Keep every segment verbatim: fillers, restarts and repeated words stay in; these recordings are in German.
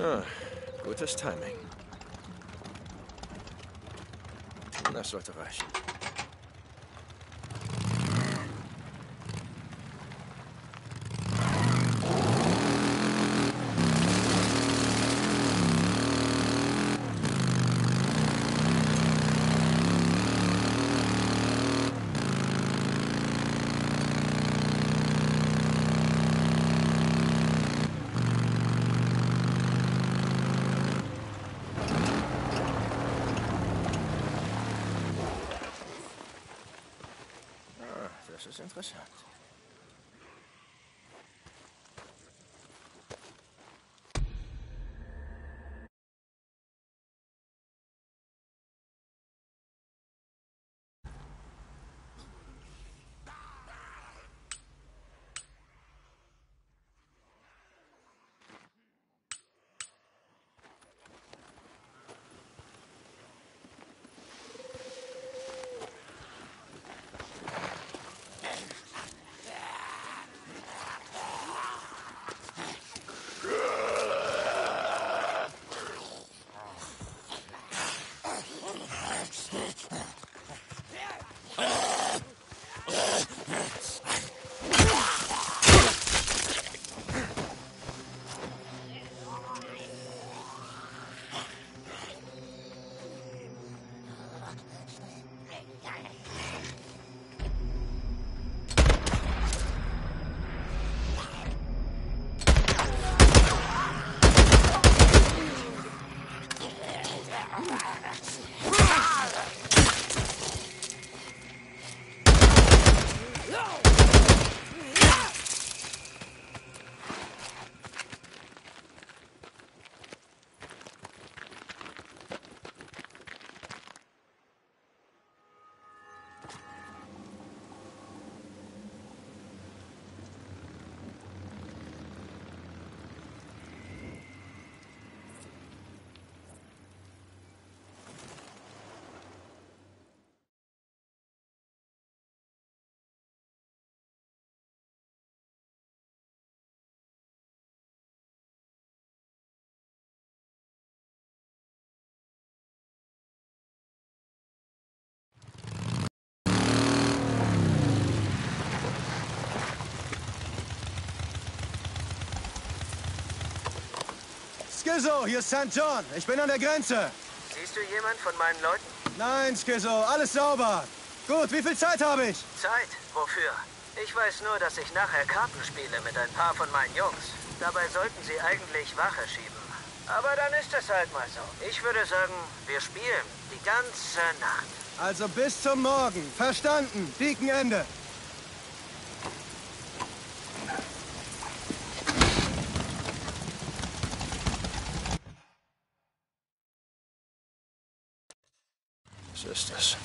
Ah, gutes Timing. Das sollte reichen. Das ist interessant. Skizzo, hier ist Sankt John. Ich bin an der Grenze. Siehst du jemand von meinen Leuten? Nein, Skizzo, alles sauber. Gut, wie viel Zeit habe ich? Zeit? Wofür? Ich weiß nur, dass ich nachher Karten spiele mit ein paar von meinen Jungs. Dabei sollten sie eigentlich Wache schieben. Aber dann ist es halt mal so. Ich würde sagen, wir spielen die ganze Nacht. Also bis zum Morgen. Verstanden. Dicken Ende. Was ist das?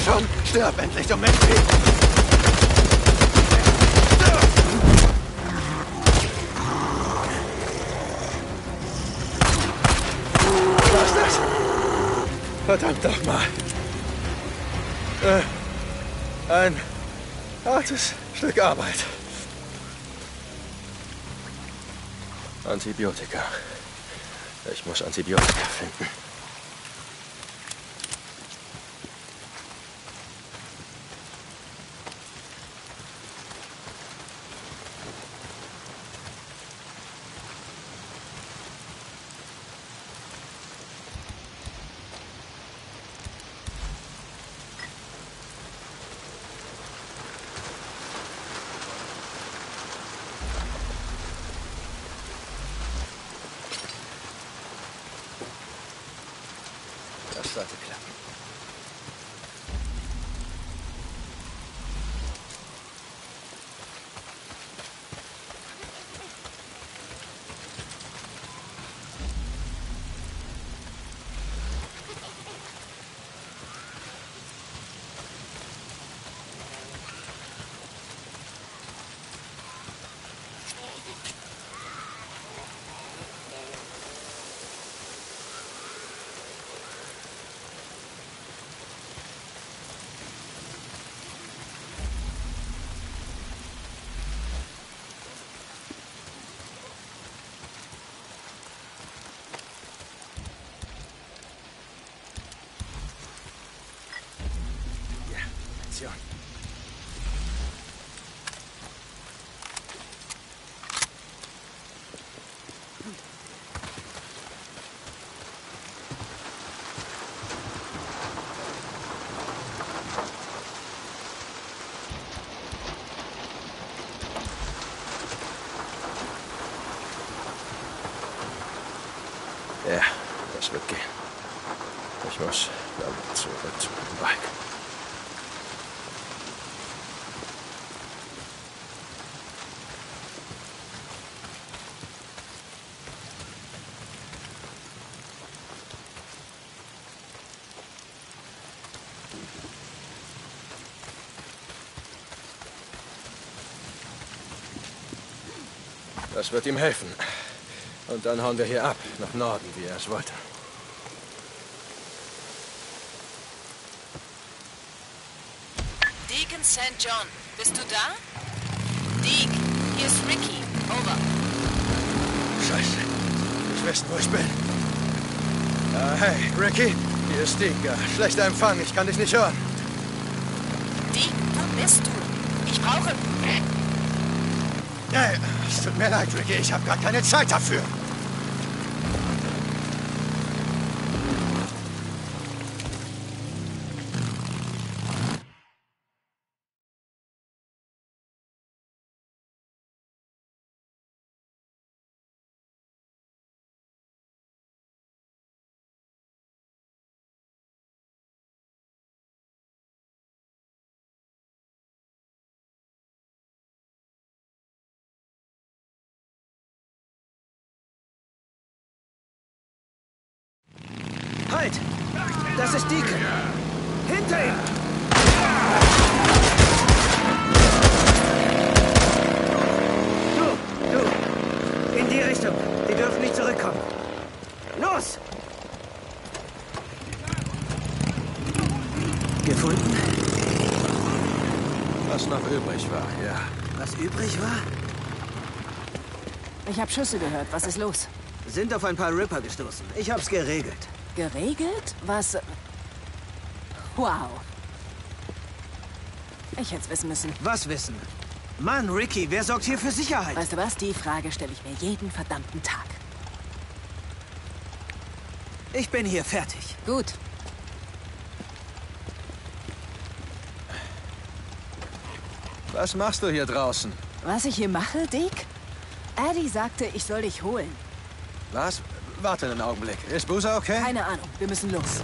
schon! Stirb endlich, du Menschvieh! Was ist das? Verdammt doch mal. Äh, ein hartes Stück Arbeit. Antibiotika. Ich muss Antibiotika finden. Das sollte klappen. Ja, das wird gehen. Ich muss dann zurück zu meinem Bike. Das wird ihm helfen. Und dann hauen wir hier ab, nach Norden, wie er es wollte. Deacon Sankt John, bist du da? Deke, hier ist Ricky. Over. Scheiße. Ich wissen, wo ich bin. Uh, hey, Ricky. Hier ist Deke. Uh, schlechter Empfang, ich kann dich nicht hören. Deke, wo bist du? Ich brauche... Hey, es tut mir leid, Ricky. Ich habe gar keine Zeit dafür. Halt! Das ist Deacon! Hinter ihm! Du! Du! In die Richtung! Die dürfen nicht zurückkommen! Los! Gefunden? Was noch übrig war, ja. Was übrig war? Ich habe Schüsse gehört. Was ist los? Sind auf ein paar Ripper gestoßen. Ich hab's geregelt. Geregelt? Was? Wow. Ich hätte es wissen müssen. Was wissen? Mann, Ricky, wer sorgt hier für Sicherheit? Weißt du was? Die Frage stelle ich mir jeden verdammten Tag. Ich bin hier fertig. Gut. Was machst du hier draußen? Was ich hier mache, Dick? Eddie sagte, ich soll dich holen. Was? Warte einen Augenblick. Ist Boozer okay? Keine Ahnung. Wir müssen los.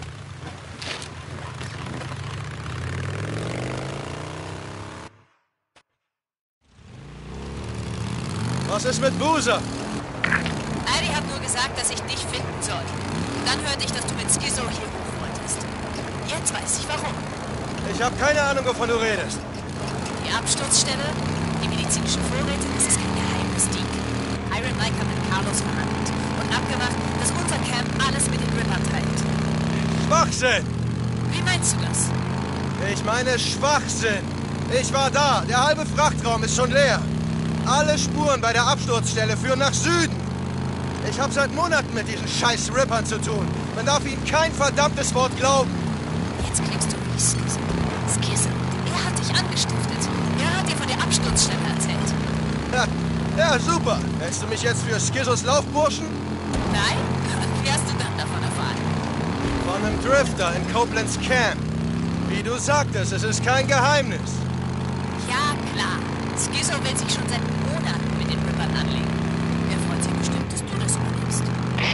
Was ist mit Boozer? Eddie hat nur gesagt, dass ich dich finden soll. Dann hörte ich, dass du mit Schizo hier hoch wolltest. Jetzt weiß ich warum. Ich habe keine Ahnung, wovon du redest. Die Absturzstelle, die medizinischen Vorräte, das ist kein Geheimnis, Deke. Iron Mike hat mit Carlos verhandelt und abgemacht, dass unser Camp alles mit den Rippern teilt. Schwachsinn! Wie meinst du das? Ich meine Schwachsinn. Ich war da. Der halbe Frachtraum ist schon leer. Alle Spuren bei der Absturzstelle führen nach Süden. Ich habe seit Monaten mit diesen scheiß Rippern zu tun. Man darf ihnen kein verdammtes Wort glauben. Jetzt klingst du wie Skizze. Skizze, er hat dich angestiftet. Er hat dir von der Absturzstelle erzählt. Ja, ja, super. Hältst du mich jetzt für Skizzos Laufburschen? Nein? Wie hast du dann davon erfahren? Von einem Drifter in Koblenz Camp. Wie du sagtest, es ist kein Geheimnis. Ja, klar. Skizzo will sich schon seit Monaten mit den Rippern anlegen. Er freut sich bestimmt, dass du das übernimmst.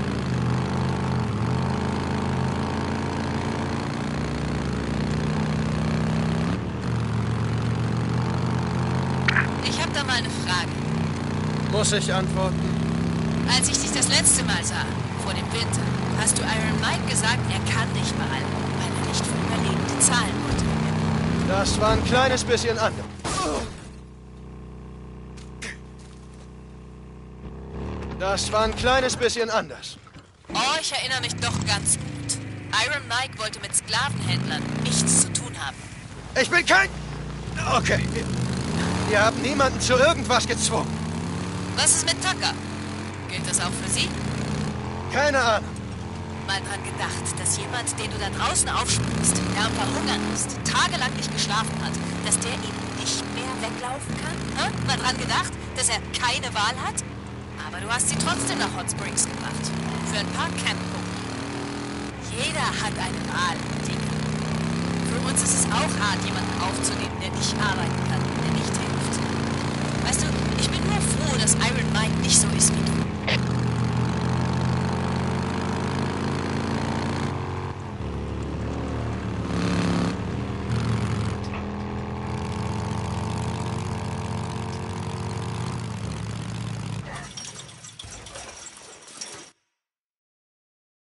Ich habe da mal eine Frage. Muss ich antworten? Als ich dich das letzte Mal sah, vor dem Winter, hast du Iron Mike gesagt, er kann nicht behalten, weil er nicht für Überlebende zahlen wollte. Das war ein kleines bisschen anders. Das war ein kleines bisschen anders. Oh, ich erinnere mich doch ganz gut. Iron Mike wollte mit Sklavenhändlern nichts zu tun haben. Ich bin kein... Okay. Wir, wir haben niemanden zu irgendwas gezwungen. Was ist mit Tucker? Gilt das auch für Sie? Keine Ahnung. Mal dran gedacht, dass jemand, den du da draußen aufspürst, der am Verhungern ist, tagelang nicht geschlafen hat, dass der eben nicht mehr weglaufen kann? Hä? Mal dran gedacht, dass er keine Wahl hat? Aber du hast sie trotzdem nach Hot Springs gebracht. Für ein paar Camppunkte. Jeder hat eine Wahl, Dick. Für uns ist es auch hart, jemanden aufzunehmen, der nicht arbeiten kann, der nicht hilft. Weißt du, ich bin nur froh, dass Iron Mike nicht so ist wie du.